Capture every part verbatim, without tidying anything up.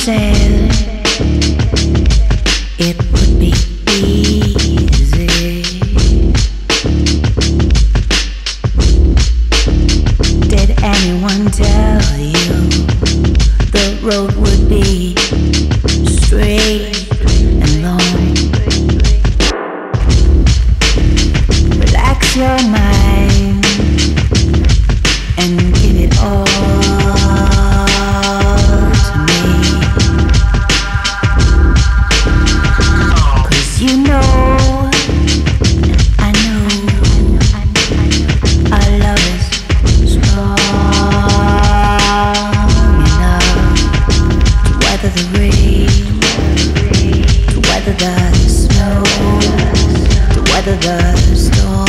said it would be easy. Did anyone tell you the road would be straight and long? Relax your mind and give it all to me. 'Cause you know, I know, our love is strong enough to weather the rain, to weather the snow, to weather the storm.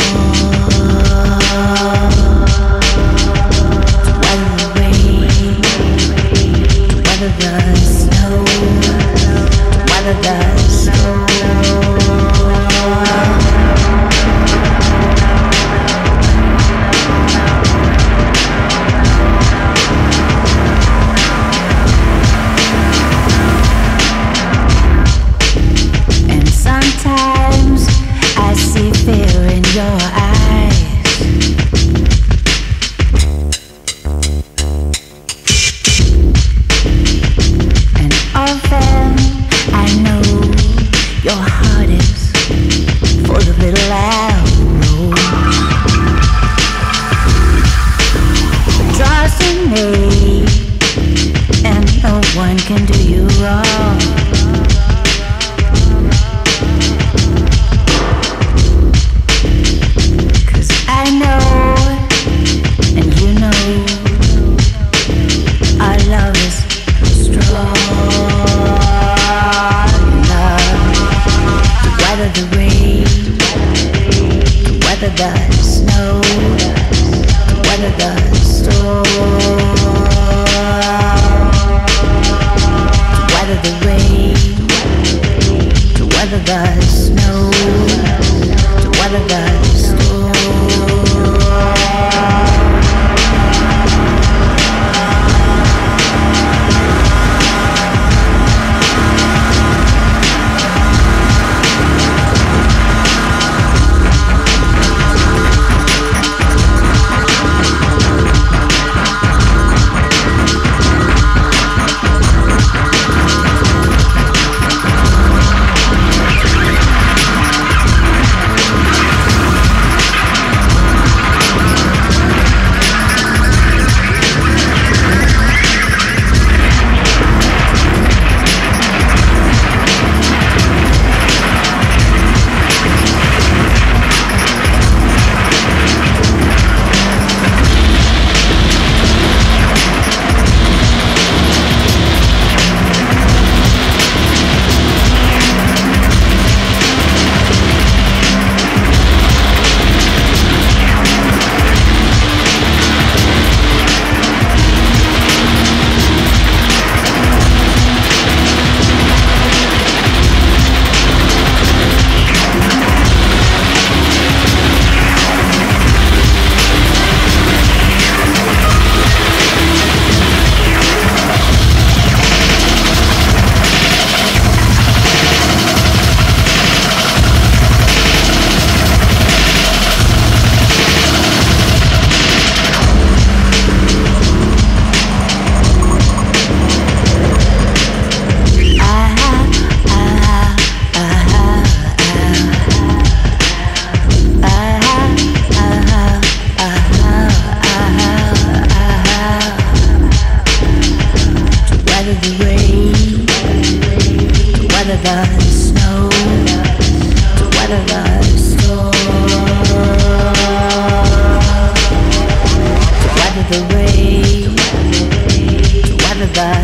The snow, weather the storm. And sometimes I see fear in your eyes. Often I know your heart is full of little arrows. Trust in me, and no one can do you wrong. Cause I know, and you know, our love is strong enough to weather the rain, to weather the snow, to weather the storm, to weather the rain, to weather the snow, to weather the storm. The